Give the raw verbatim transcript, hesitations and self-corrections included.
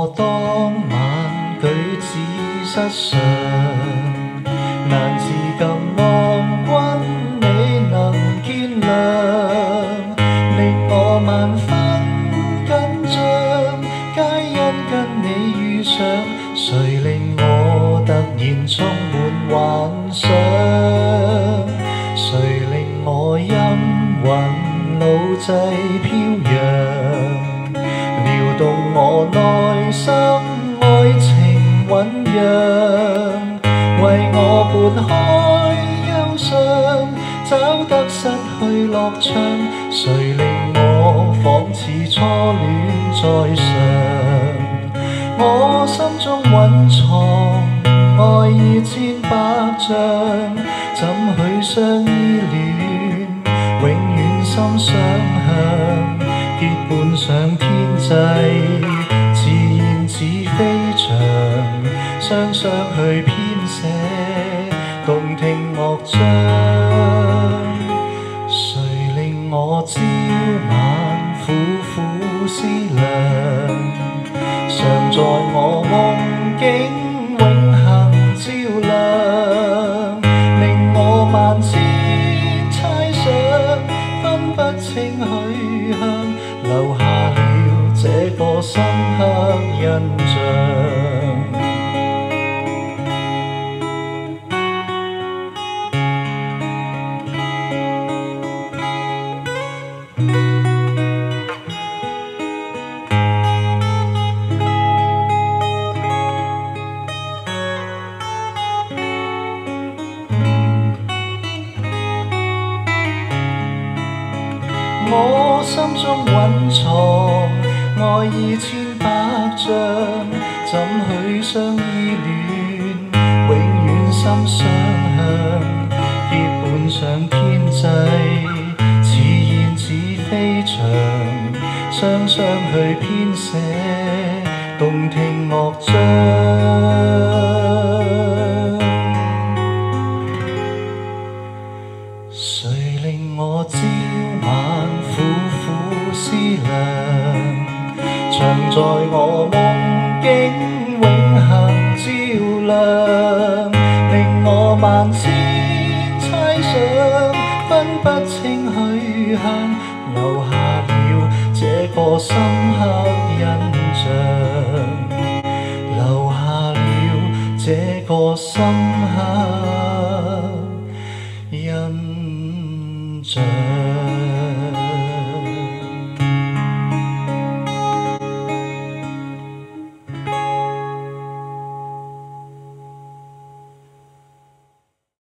我當晚舉止失常，難自禁望君你能見諒，令我萬分緊張，皆因跟你遇上，誰令我突然充滿幻想？誰令我陰魂老際飄揚，撩動我內心愛情醞釀，為我撥開憂傷，找得失去樂章。誰令我仿似初戀在上？我心中蘊藏愛意千百丈，怎許相依戀，永遠心相向，結伴上天際，自然似飛翔，雙雙去編寫動聽樂章。誰令我朝晚苦苦思量，常在我夢境永恆照亮，令我萬千猜想，分不清去向，留下了這個深刻印象。我心中蘊藏愛意千百丈，怎許相依戀，永遠心相向，結伴上天際，自然似飛翔，雙雙去編寫動聽樂章。誰令我朝晚苦苦思量，常在我夢境永恆照亮，令我萬千猜想，分不清去向，留下了這個深刻印象，留下了這個深刻印象。